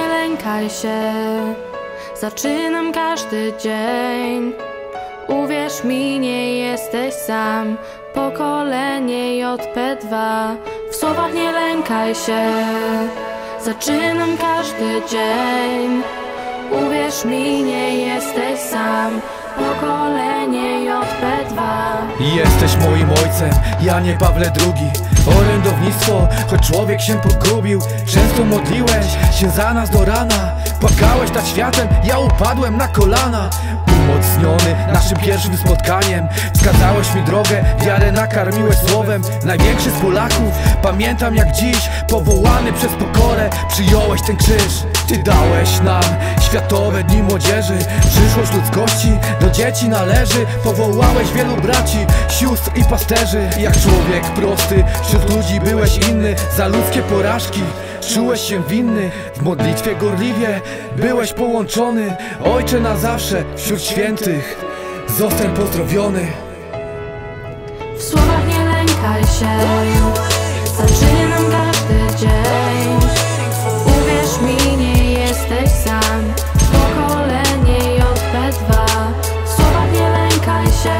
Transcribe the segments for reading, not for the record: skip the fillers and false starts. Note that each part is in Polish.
nie lękaj się, zaczynam każdy dzień. Uwierz mi, nie jesteś sam, pokolenie JP2. W słowach nie lękaj się, zaczynam każdy dzień. Uwierz mi, nie jesteś sam, pokolenie JP2. Jesteś moim ojcem, Janie Pawle II. Orędownictwo, choć człowiek się pogubił. Często modliłeś się za nas do rana. Płakałeś nad światem, ja upadłem na kolana. Umocniony naszym pierwszym spotkaniem, wskazałeś mi drogę, wiarę nakarmiłeś słowem. Największy z Polaków, pamiętam jak dziś, powołany przez pokorę, przyjąłeś ten krzyż. Ty dałeś nam Światowe Dni Młodzieży. Przyszłość ludzkości do dzieci należy. Powołałeś wielu braci, sióstr i pasterzy. Jak człowiek prosty, wśród ludzi byłeś inny. Za ludzkie porażki czułeś się winny. W modlitwie gorliwie byłeś połączony. Ojcze na zawsze wśród świętych, zostań pozdrowiony. W słowach nie lękaj się, zaczynam każdy dzień. Uwierz mi, nie jesteś sam, pokolenie JP2. W słowach nie lękaj się,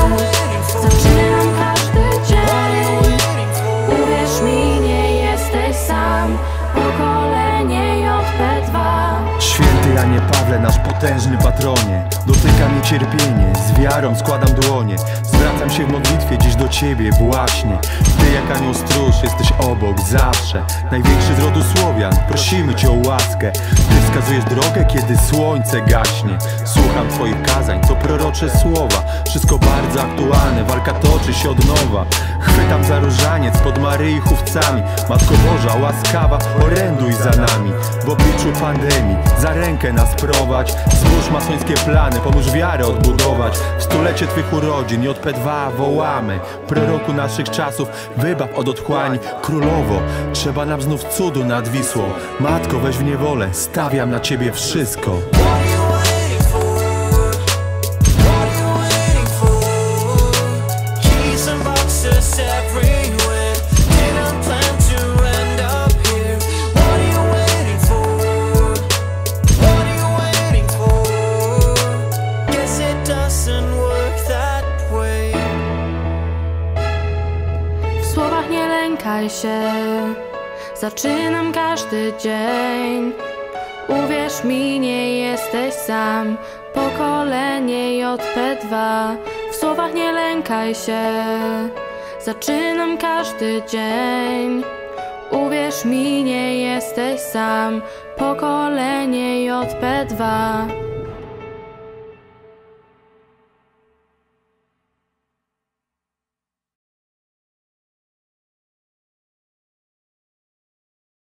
zaczynam każdy dzień. Uwierz mi, nie jesteś sam, pokolenie JP2. Święty Janie Pawle, nasz potężny patronie, dotyka mnie cierpienie, z wiarą składam dłonie. Zwracam się w modlitwie dziś do Ciebie właśnie. Ty jak anioł stróż jesteś obok zawsze. Największy z rodu Słowian, prosimy Cię o łaskę. Ty wskazujesz drogę, kiedy słońce gaśnie. Słucham Twoich kazań, to prorocze słowa. Wszystko bardzo aktualne, walka toczy się od nowa. Chwytam za różaniec pod Maryi chówcami. Matko Boża łaskawa, oręduj za nami. W obliczu pandemii za rękę nas prowadź. Zbóż masońskie plany, pomóż wiarę odbudować. W stulecie Twych urodzin JP2 wołamy. Proroku naszych czasów, wybaw od otchłani. Królowo, trzeba nam znów cudu nad Wisłą. Matko, weź w niewolę, stawiam na Ciebie wszystko. W słowach nie lękaj się, zaczynam każdy dzień. Uwierz mi, nie jesteś sam, pokolenie JP2. W słowach nie lękaj się, zaczynam każdy dzień. Uwierz mi, nie jesteś sam, pokolenie JP2.